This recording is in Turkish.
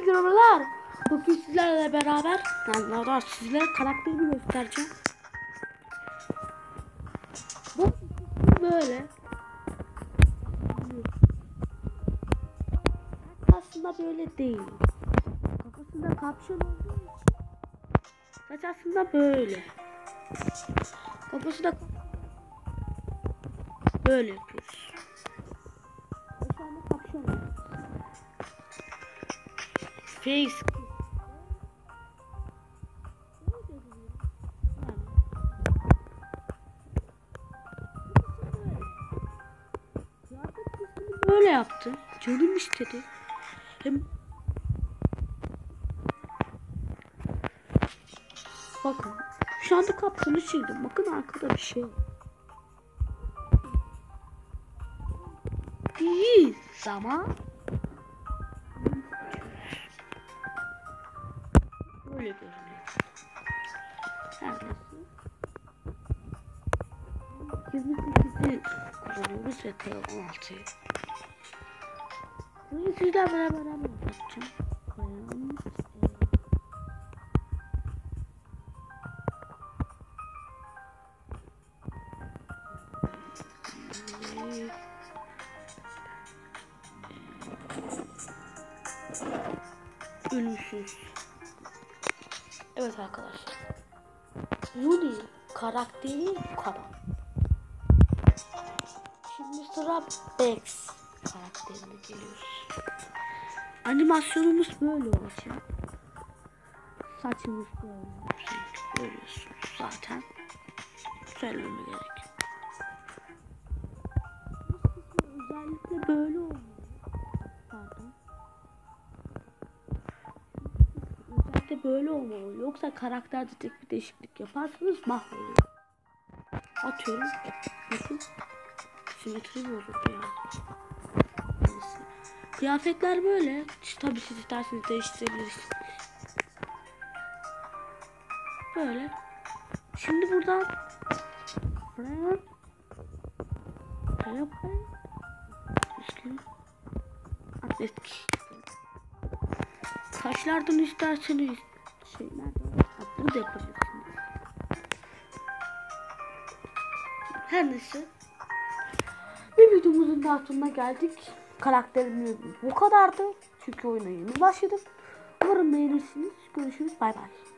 merhabalar. Bugün sizlerle beraber sizlere karakterimi göstereceğim. Bu böyle. Aslında böyle değil. Kafasında kapşon olduğu için saç aslında böyle. Kafasında böyle yapıyoruz. Şu anda kapşon var. Face. Böyle yaptım. Canım istedi. Hem bakın şu anda kapşonu sildim. Bakın arkada bir şey var. Değil zaman. Böyle görünüyor. Her neyse. 28'i kullanıyoruz ve T16'yı. Bunu sizlerle beraber yapacağım. Ölümsüz. Evet arkadaşlar. Yuni karakteri bu kadar. Şimdi sıra Bex karakterine geliyoruz. Animasyonumuz böyle olacak. Saçımız böyle. Görüyorsunuz zaten. Söylememe gerek. Özellikle böyle olmalı. Pardon. Özellikle böyle olmalı. Yoksa karakterde tek bir değişiklik yaparsanız mahvoluyor. Atıyorum. Bakın. Simetri bozuldu ya. Neyse. Kıyafetler böyle. Tabii siz isterseniz değiştirebilirsiniz. Böyle. Şimdi buradan atletik. Kaşlardan isterseniz bunu da yapabilirsiniz. Her neyse. Bir videomuzun daha sonuna geldik. Karakterimiz bu kadardı. Çünkü oyuna yeni başladım. Umarım beğenirsiniz. Görüşürüz. Bay bay.